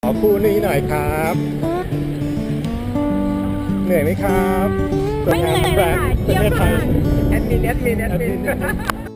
คู่นี้หน่อยครับ เหนื่อยไหมครับไม่เหนื่อยเลยค่ะประเทศไทยเยี่ยมมากแอดมิน